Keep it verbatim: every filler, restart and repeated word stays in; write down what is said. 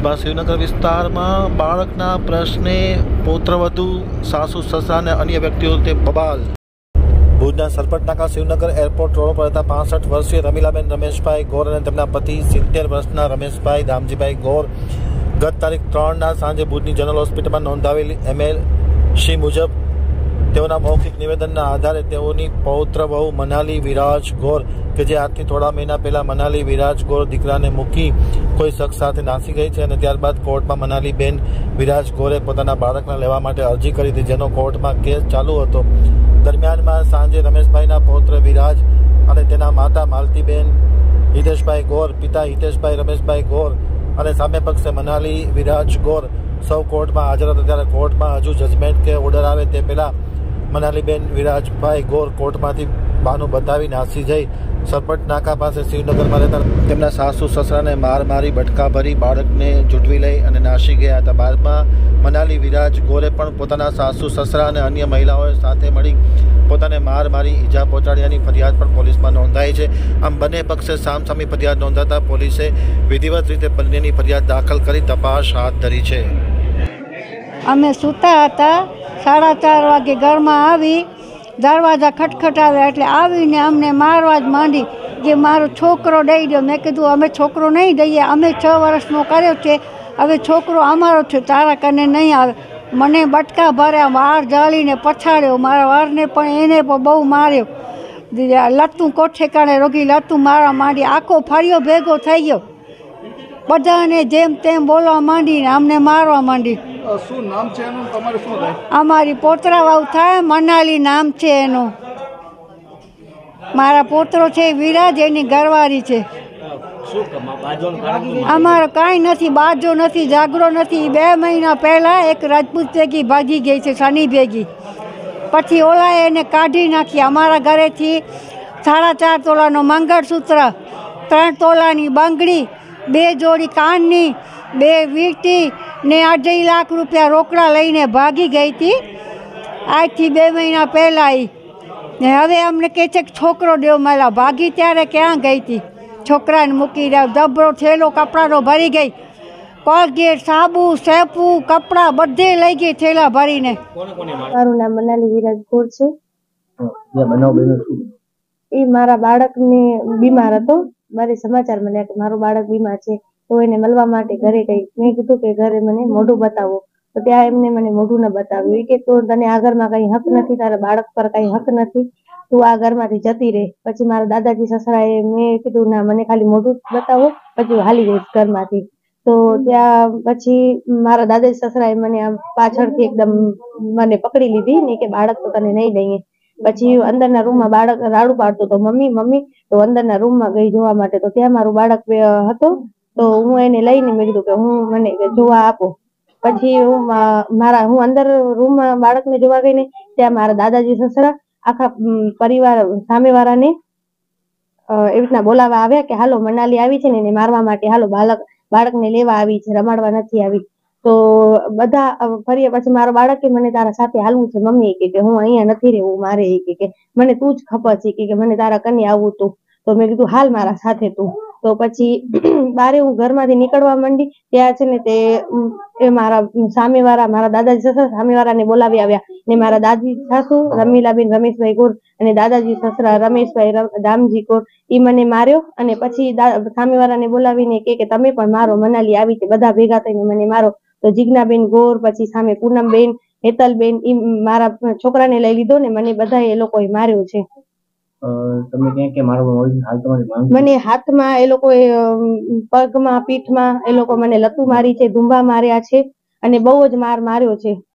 ભુજમાં શિવનગર વિસ્તારમાં બાળકના પ્રશ્ને પુત્રવધુ સાસુ સસરા અને અન્ય વ્યક્તિઓ તે બબાલ. ભુજના સરપટનાકા શિવનગર એરપોર્ટ રોડ પર રહેતા પાસઠ વર્ષીય રમીલાબેન રમેશભાઈ ગોર અને તેમના પતિ સિત્તેર વર્ષના રમેશભાઈ દામજીભાઈ ગોર ગત તારીખ ત્રણના સાંજે ભુજની જનરલ હોસ્પિટલમાં નોંધાવેલી એમએલ સી મુજબ તેઓના મૌખિક નિવેદનના આધારે તેઓની પૌત્ર વહુ મનાલી વિરાજ ગોર કે જે આજથી થોડા મહિના પહેલા મનાલી વિરાજ ગોર દીકરાને મૂકી કોઈ શખ્સ સાથે નાસી ગઈ છે અને ત્યારબાદ કોર્ટમાં મનાલીબેન વિરાજ ગોરે પોતાના બાળકને લેવા માટે અરજી કરી હતી, જેનો કોર્ટમાં કેસ ચાલુ હતો. દરમિયાનમાં સાંજે રમેશભાઈના પૌત્ર વિરાજ અને તેના માતા માલતીબેન હિતેશભાઈ ગોર, પિતા હિતેશભાઈ રમેશભાઈ ગોર અને સામે પક્ષે મનાલી વિરાજ ગોર સૌ કોર્ટમાં હાજર હતા. ત્યારે કોર્ટમાં હજુ જજમેન્ટ કે ઓર્ડર આવે તે પહેલા મનાલીબેન વિરાજભાઈ ગોર કોર્ટમાંથી બહાનું બતાવી નાસી જઈ સરપટ નાકા પાસે શિવનગરમાં રહેતા તેમના સાસુ સસરાને માર મારી બટકા ભરી બાળકને જૂટવી લઈ અને નાસી ગયા હતા. બાદમાં મનાલી વિરાજ ગોરે પણ પોતાના સાસુ સસરા અને અન્ય મહિલાઓ સાથે મળી પોતાને માર મારી ઈજા પહોંચાડ્યાની ફરિયાદ પણ પોલીસમાં નોંધાઈ છે. આમ બંને પક્ષે સામસામી ફરિયાદ નોંધાતા પોલીસે વિધિવત રીતે બંનેની ફરિયાદ દાખલ કરી તપાસ હાથ ધરી છે. અમે સૂતા હતા, સાડા ચાર વાગે ઘરમાં આવી, દરવાજા ખટખટાવ્યા એટલે આવીને અમને મારવા જ માંડી કે મારો છોકરો દઈ દો. મેં કીધું અમે છોકરો નહીં દઈએ, અમે છ વર્ષનો કર્યો છે, હવે છોકરો અમારો છે, તારા કને નહીં આવે. મને બટકા ભર્યા, વાળ જાળીને પછાડ્યો, મારા વાળને પણ એને પણ બહુ માર્યો. લતું કોઠે કાણે રોગી લતું મારવા માંડી, આખો ફર્યો ભેગો થઈ ગયો, બધાને જેમ તેમ બોલવા માંડીને અમને મારવા માંડી. શું નામ છે એનું? તમારે શું થાય? અમારી પોતરા વાવ થાય, મનાલી નામ છે એનું. મારા પોતરો છે વિરાજ, એની ઘરવાળી છે. અમારો કાંઈ નથી, બાજો નથી, જાગરો નથી. બે મહિના પહેલાં એક રાજપૂત ભેગી ભાગી ગઈ છે, શનિ ભેગી. પછી ઓલાએ એને કાઢી નાખી. અમારા ઘરેથી સાડા ચાર તોલાનો મંગળસૂત્ર, ત્રણ તોલાની બંગડી, બે જોડી કાનની, બે વીંટી ને અઢી લાખ રૂપિયા રોકડા લઈને ભાગી ગઈ હતી આજથી બે મહિના પહેલાં. ને હવે અમને કહે છે કે છોકરો દેવ માલા. ભાગી ત્યારે ક્યાં ગઈ હતી? છોકરાને મૂકી રહ્યા, ધબરો થેલો કપડાનો ભરી ગઈ, કોલગેટ, સાબુ, શેમ્પુ, કપડાં બધે લઈ ગઈ થેલા ભરીને. મારું નામ મનાલી વિરાજ ગોર છે. એ મારા બાળકને બીમાર હતો, મારે સમાચાર મળ્યા કે મારું બાળક બીમાર છે, તો એને મળવા માટે ઘરે ગઈ. મેં કીધું કે ઘરે મને મોઢું બતાવો, તો ત્યાં એમને મને મોઢું ન બતાવ્યું. એ કે તો તને આ ઘરમાં કઈ હક નથી, તારા બાળક પર કઈ હક નથી, તું આ ઘરમાંથી જતી રહે. પછી મારા દાદાજી સસરાએ મેં કીધું ના, મને ખાલી મોઢું બતાવો, પછી હાલી જઈશ ઘરમાંથી. તો ત્યાં પછી મારા દાદાજી સસરાએ મને આમ પાછળથી એકદમ મને પકડી લીધી ને કે બાળક તો તને નહીં દઈએ. પછી અંદરના રૂમમાં બાળક રાડું પાડતો હતો, મમ્મી મમ્મી. તો અંદરના રૂમમાં ગઈ જોવા માટે, તો ત્યાં મારું બાળક હતો. તો હું એને લઈને મેં કીધું કે હું મને જોવા આપો. પછી હું મારા હું અંદર રૂમમાં બાળકને જોવા ગઈ ને, ત્યાં મારા દાદાજી સસરા આખા પરિવાર સામેવાળાને એવી રીતના બોલાવવા આવ્યા કે હાલો મનાલી આવી છે ને એને મારવા માટે, હાલો બાળક બાળકને લેવા આવી છે, રમાડવા નથી આવી. તો બધા ફરી પછી મારો બાળકે મને તારા સાથે હાલવું છે મમ્મી, કે હું અહીંયા નથી રહેવું, મારે એ કે મને તું જ ખબર છે કે મને તારા કને આવવું તું. તો મેં કીધું હાલ મારા સાથે તું. તો પછી બારે હું ઘરમાંથી નીકળવા માંડી, ત્યાં છે ને તે એ મારા સામેવાળા મારા દાદાજી સસરા સામેવાળાને બોલાવી આવ્યા ને મારા દાદી સાસુ રમીલાબેન રમેશભાઈ ગોર અને દાદાજી સસરા રમેશભાઈ દામજી ગોર એ મને માર્યો. અને પછી સામેવાળાને બોલાવીને કે તમે પણ મારો, મનાલી આવી છે, બધા ભેગા થઈને મને મારો. તો જીજ્ઞાબેન ગોર, પછી સામે પૂનમબેન, હેતલબેન, એ મારા છોકરાને લઈ લીધો ને મને બધા એ લોકોએ માર્યો છે. તમે ક્યાં કે મારો હાલ તમારી મને હાથમાં એ લોકોએ, પગમાં, પીઠમાં એ લોકો મને લતું મારી છે, ધુંબા માર્યા છે અને બહુ જ માર માર્યો છે.